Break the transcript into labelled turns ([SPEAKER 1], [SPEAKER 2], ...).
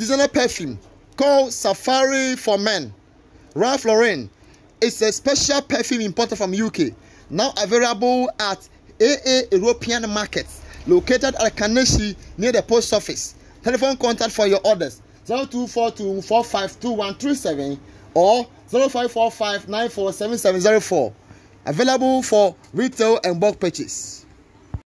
[SPEAKER 1] designer perfume called Safari for Men. Ralph Lauren is a special perfume imported from UK, now available at AA European markets, located at Kaneshie near the post office. Telephone contact for your orders 0242452137 or 0545947704. Available for retail and bulk purchase.